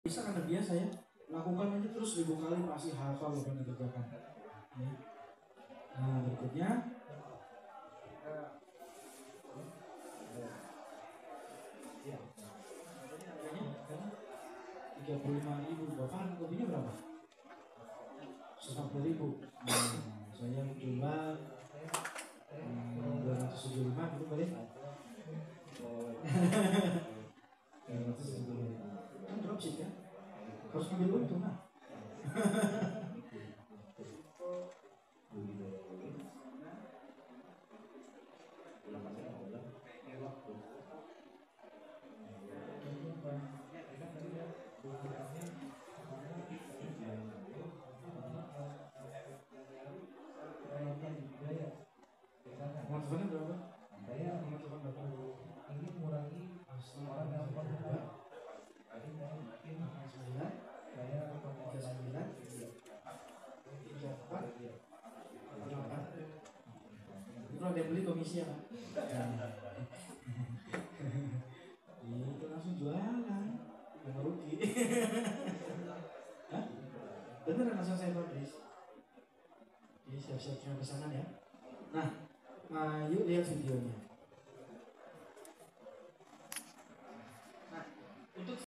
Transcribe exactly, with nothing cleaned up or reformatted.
Bisa karena biasa ya, lakukan aja terus ribu kali pasti hafal apa yang dikerjakan. Ya. Nah berikutnya tiga puluh lima ribu, bapak kopinya berapa? seratus ribu. Nah, saya jual dua ratus tujuh puluh lima gitu boleh? dua ratus tujuh puluh lima kan dropship kan? Harus ambil untung lah. Teman-teman berapa? Saya teman-teman berapa? Ini mengurangi orang yang berapa? sembilan, saya tiga sembilan, tiga empat, delapan. Itu ada yang beli komisi ya, Pak? Itu langsung jualan, nggak rugi. Hah? Beneran langsung saya publish. Jadi siap-siap cuma pesanan ya. Nah, nah, yuk lihat videonya.